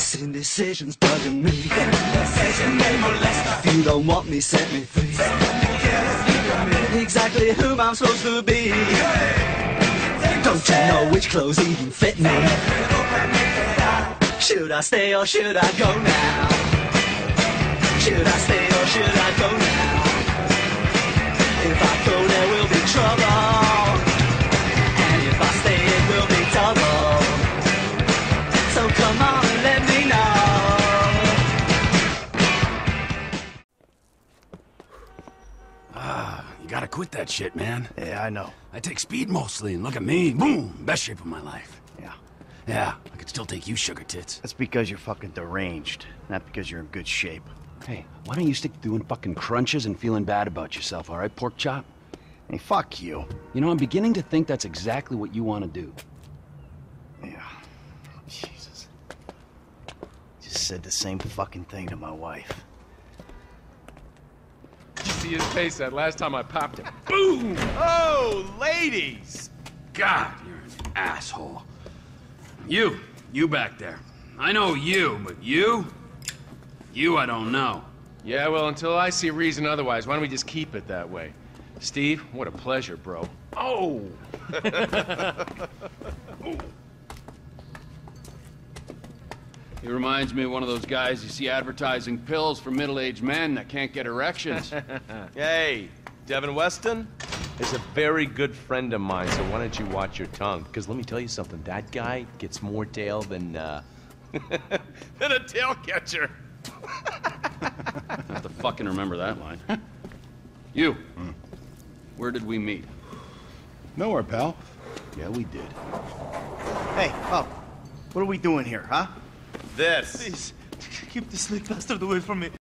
This indecision's bugging me. If you don't want me, set me free. Exactly whom I'm supposed to be. Don't you know which clothes even fit me? Should I stay or should I go now? Should I stay or should I go now? If I go there will be trouble, and if I stay it will be double. So come on and let me know. You gotta quit that shit, man. Yeah, I know. I take speed mostly, and look at me, boom, best shape of my life. Yeah. Yeah, I could still take you, sugar tits. That's because you're fucking deranged, not because you're in good shape. Hey, why don't you stick to doing fucking crunches and feeling bad about yourself, all right, pork chop? Hey, fuck you. You know, I'm beginning to think that's exactly what you want to do. Yeah. Jesus. Just said the same fucking thing to my wife. Did you see his face that last time I popped him? Boom! Oh, ladies! God, you're an asshole. You back there. I know you, but you I don't know. Yeah, well, until I see reason otherwise, why don't we just keep it that way? Steve, what a pleasure, bro. Oh! He reminds me of one of those guys you see advertising pills for middle-aged men that can't get erections. Hey, Devin Weston is a very good friend of mine, so why don't you watch your tongue? Because let me tell you something, that guy gets more tail than than a tail catcher. I have to fucking remember that line. You. Where did we meet? Nowhere, pal. Yeah, we did. Hey, oh, what are we doing here, huh? This. Please, keep this slick bastard away from me.